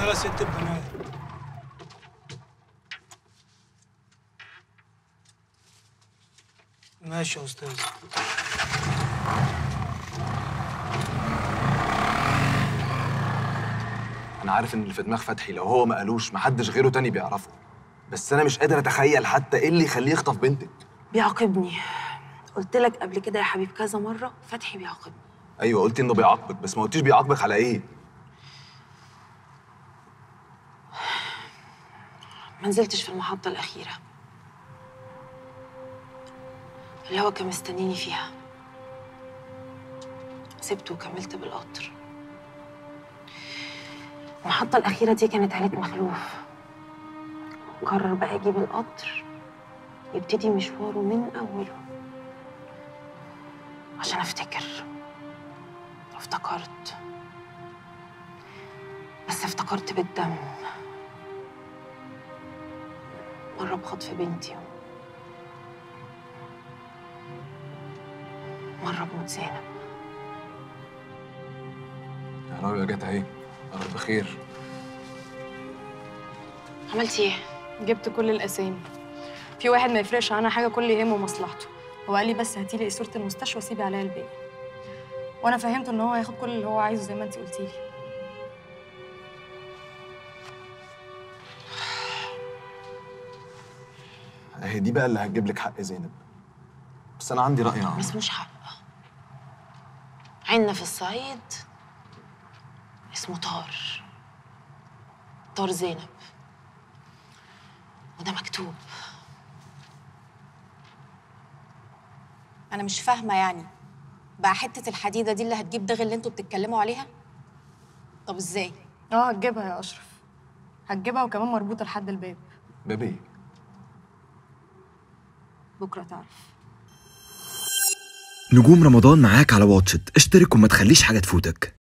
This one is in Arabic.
يلا ست البنات. ماشي يا استاذ. انا عارف ان اللي في دماغ فتحي لو هو ما قالوش محدش غيره تاني بيعرفه، بس انا مش قادر اتخيل حتى ايه اللي يخليه يخطف بنتك. بيعاقبني. قلت لك قبل كده يا حبيب كذا مره، فتحي بيعاقبني. ايوه قلتي انه بيعاقبك، بس ما قلتيش بيعاقبك على ايه. ما نزلتش في المحطه الاخيره اللي هو كان مستنيني فيها، سبته وكملت بالقطر. المحطه الاخيره دي كانت عيله مخلوف، قرر بقى يجيب القطر يبتدي مشواره من اوله عشان افتكر. افتكرت، بس افتكرت بالدم. مرة بخطف بنتي، مرة بموت زينب. يا راوية جت اهي، يا رب خير. عملتي ايه؟ جبت كل الاسامي. في واحد ما يفرقش عنها حاجه، كل يهمه مصلحته. هو قال لي بس هاتي لي صوره المستشفى وسيبي عليها الباقي، وانا فهمته ان هو هياخد كل اللي هو عايزه زي ما انت قلتي لي. اهي دي بقى اللي هتجيب لك حق زينب، بس انا عندي رأي يا ما عمر. اسموش حق. عندنا في الصعيد اسمه طار، طار زينب، وده مكتوب. انا مش فاهمه يعني بقى حته الحديده دي اللي هتجيب دغ اللي انتوا بتتكلموا عليها. طب ازاي؟ هتجيبها يا اشرف، هتجيبها وكمان مربوطه لحد الباب. باب ايه؟ بكره تعرف. نجوم رمضان معاك على واتشت، اشترك وما تخليش حاجة تفوتك.